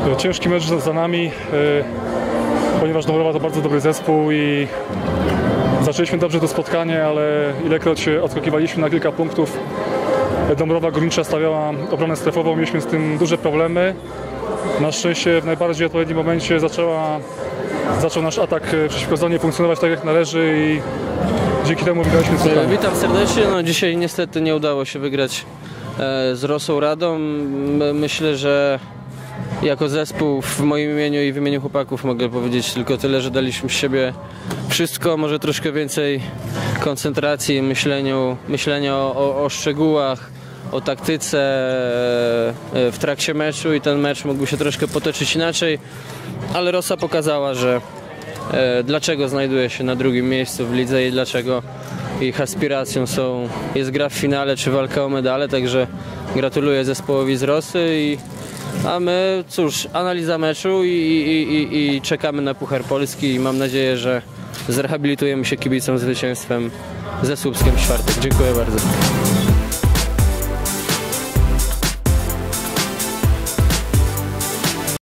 Ciężki mecz za nami, ponieważ Dąbrowa to bardzo dobry zespół i zaczęliśmy dobrze to spotkanie, ale ilekroć odskakiwaliśmy na kilka punktów, Dąbrowa Górnicza stawiała obronę strefową, mieliśmy z tym duże problemy. Na szczęście w najbardziej odpowiednim momencie zaczął nasz atak przeciwko zonie funkcjonować tak jak należy i dzięki temu wygraliśmy spotkanie. Witam serdecznie. Dzisiaj niestety nie udało się wygrać z Rosą Radom. Myślę, że jako zespół w moim imieniu i w imieniu chłopaków mogę powiedzieć tylko tyle, że daliśmy z siebie wszystko, może troszkę więcej koncentracji, myślenia o szczegółach, o taktyce w trakcie meczu i ten mecz mógłby się troszkę potoczyć inaczej, ale Rosa pokazała, że dlaczego znajduje się na drugim miejscu w lidze i dlaczego ich aspiracją jest gra w finale czy walka o medale, także gratuluję zespołowi z Rosy a my cóż, analiza meczu i czekamy na Puchar Polski i mam nadzieję, że zrehabilitujemy się kibicom zwycięstwem ze Słupskiem w czwartek. Dziękuję bardzo.